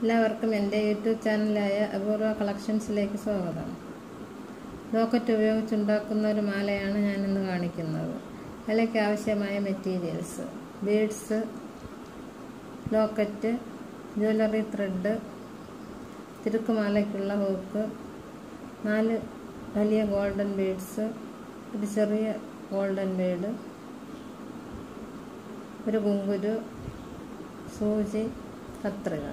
എല്ലാവർക്കും എൻ്റെ യൂട്യൂബ് ചാനലായ അപൂർവ കളക്ഷൻസിലേക്ക് സ്വാഗതം. ലോക്കറ്റ് ഉപയോഗിച്ചുണ്ടാക്കുന്ന ഒരു മാലയാണ് ഞാനിന്ന് കാണിക്കുന്നത്. മാലയ്ക്ക് ആവശ്യമായ materials: beads, locket, jewellery thread, തിരുക്കുമാലയ്ക്കുള്ള ഹൂക്ക്, 4 വലിയ ഗോൾഡൻ ബീഡ്സ്, ഒരു ചെറിയ ഗോൾഡൻ ബീഡ്, ഒരു കുങ്കുരു, സൂചി, കത്രിക.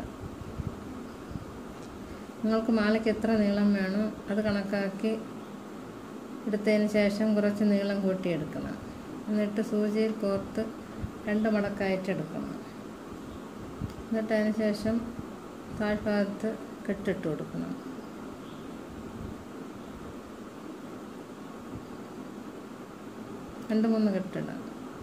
നിങ്ങൾക്ക് മാലയ്ക്ക് എത്ര നീളം വേണോ അത് കണക്കാക്കി എടുത്തതിന് ശേഷം കുറച്ച് നീളം കൂട്ടിയെടുക്കണം. എന്നിട്ട് സൂചിയിൽ കോർത്ത് 2 മടക്കായിട്ട് എടുക്കണം. എന്നിട്ട് അതിന് ശേഷം താഴ്ഭാഗത്ത് കെട്ടിട്ട് കൊടുക്കണം. രണ്ട് 3 കെട്ടിടാം.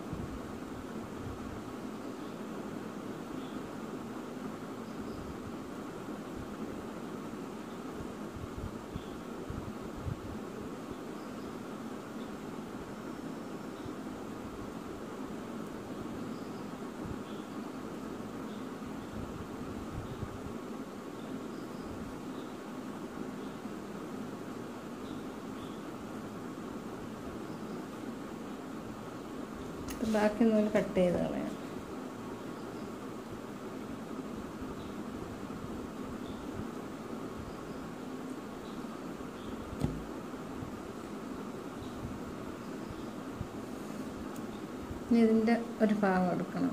ബാക്കി നൂല് കട്ട് ചെയ്ത് കളയാം. ഇനി ഇതിൻ്റെ ഒരു ഭാഗം എടുക്കണം.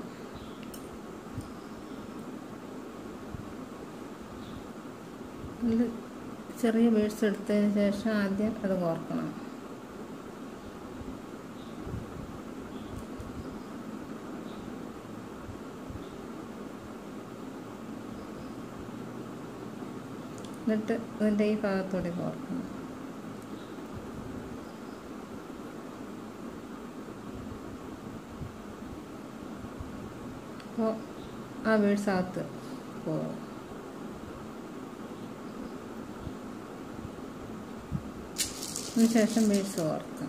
ഇതിൽ ചെറിയ ബീഡ്സ് എടുത്തതിന് ശേഷം ആദ്യം അത് കോർക്കണം. എന്നിട്ട് ഇതിൻ്റെ ഈ ഭാഗത്തോടെ കോർക്കണം. അപ്പോൾ ആ ബീഡ്സ് അകത്ത് പോകും. അതിനുശേഷം ബീഡ്സ് കോർക്കാം.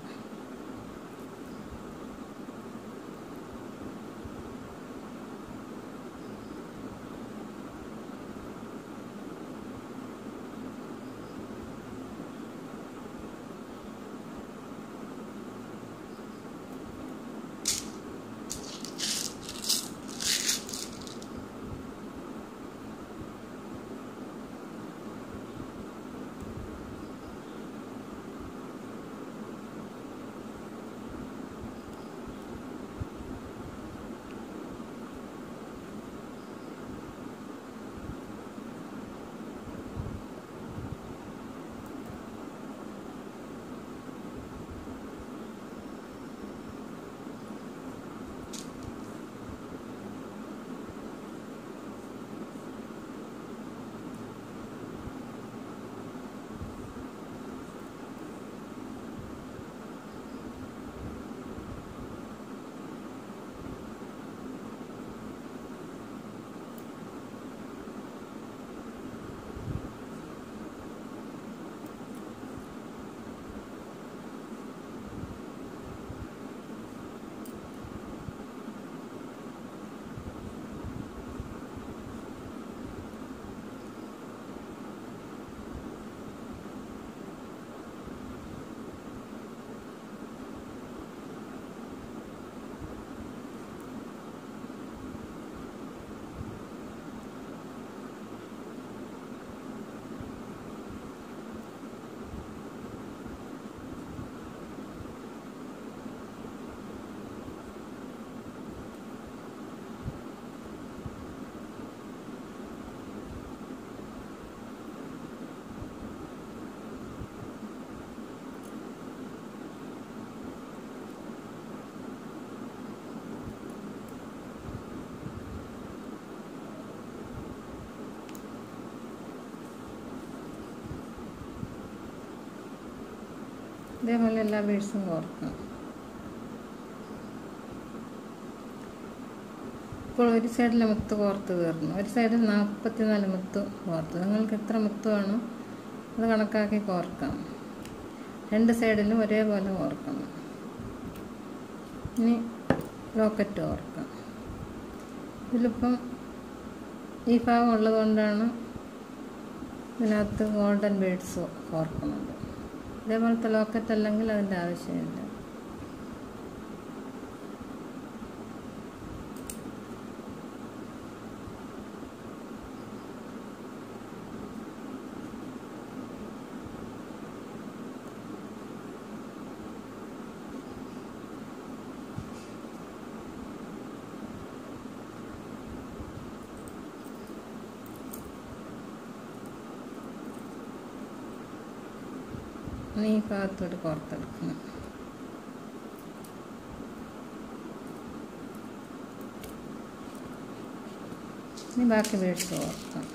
ഇതേപോലെ എല്ലാ ബീഡ്സും കോർക്കാം. ഇപ്പോൾ ഒരു സൈഡിലെ മുത്ത് കോർത്ത് തീർന്നു. ഒരു സൈഡിൽ 44 മുത്ത് കോർത്തു. നിങ്ങൾക്ക് എത്ര മുത്ത് വേണോ അത് കണക്കാക്കി കോർക്കാം. 2 സൈഡിലും ഒരേപോലെ കോർക്കണം. ഇനി ലോക്കറ്റ് കോർക്കാം. ഇതിലിപ്പം ഈ ഭാഗം ഉള്ളതുകൊണ്ടാണ് ഇതിനകത്ത് ഗോൾഡൻ ബീഡ്സ് കോർക്കുന്നത്. ഇതേപോലത്തെ ലോക്കറ്റ് അല്ലെങ്കിൽ അതിൻ്റെ ആവശ്യമില്ല. ഈ ഭാഗത്തോട്ട് കോർത്തെടുക്കണം. ഇനി ബാക്കി ബീഡ്സ് കോർക്കാം.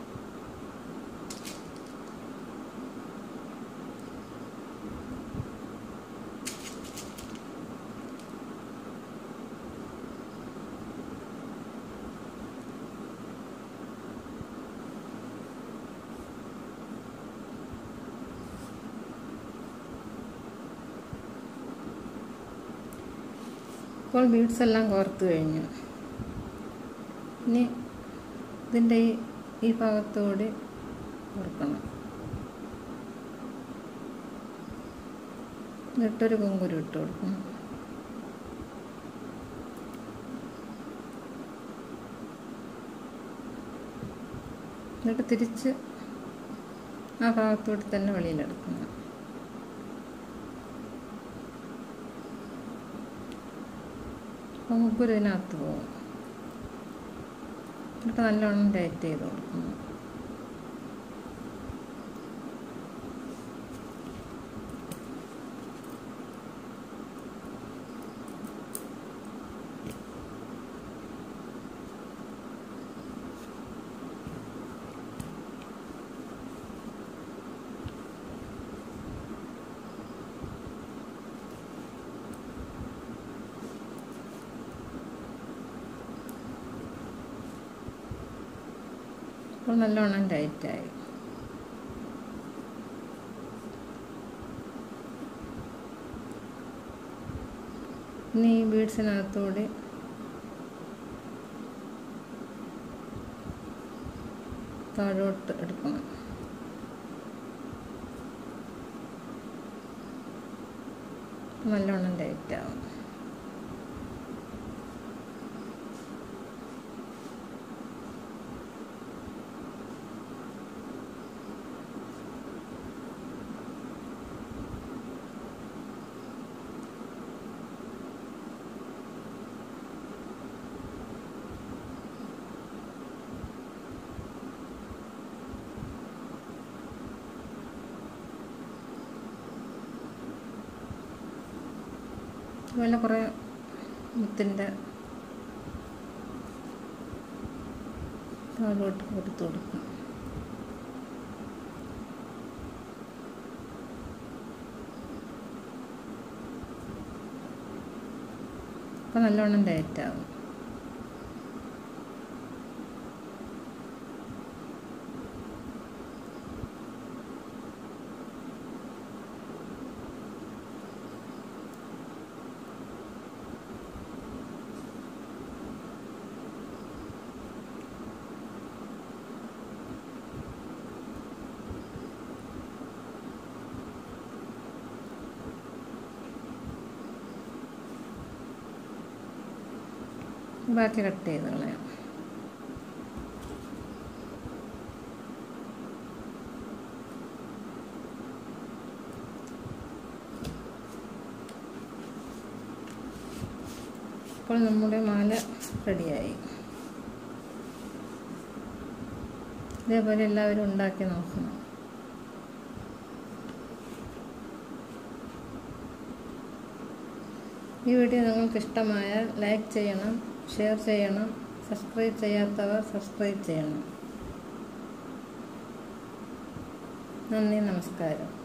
ഇപ്പോൾ ബീഡ്സ് എല്ലാം കോർത്ത് കഴിഞ്ഞു. ഇനി ഇതിൻ്റെ ഈ ഭാഗത്തുകൂടി കോർക്കണം. എന്നിട്ടൊരു കുങ്കുരു ഇട്ട് കൊടുക്കണം. എന്നിട്ട് തിരിച്ച് ആ ഭാഗത്തോട്ട് തന്നെ വെളിയിലെടുക്കണം. കുങ്കുരു ഇതിനകത്ത് പോകും. എന്നിട്ട് നല്ലോണം ടൈറ്റ് ചെയ്ത് കൊടുക്കണം. അപ്പോൾ നല്ലോണം ടൈറ്റായി. ഇനി ഈ ബീഡ്സിനകത്തൂടി താഴോട്ട് എടുക്കണം. നല്ലോണം ടൈറ്റാവും. അതുപോലെ കുറേ മുത്തിൻ്റെ താഴോട്ട് കൊടുത്തു കൊടുക്കും. അപ്പോൾ നല്ലോണം ടൈറ്റാവും. ബാക്കി കട്ട് ചെയ്ത് കളയാം. അപ്പോൾ നമ്മുടെ മാല റെഡിയായി. ഇതേപോലെ എല്ലാവരും ഉണ്ടാക്കി നോക്കണം. ഈ വീഡിയോ നിങ്ങൾക്ക് ഇഷ്ടമായാൽ ലൈക്ക് ചെയ്യണം, ഷെയർ ചെയ്യണം, സബ്സ്ക്രൈബ് ചെയ്യാത്തവർ സബ്സ്ക്രൈബ് ചെയ്യണം. നന്ദി, നമസ്കാരം.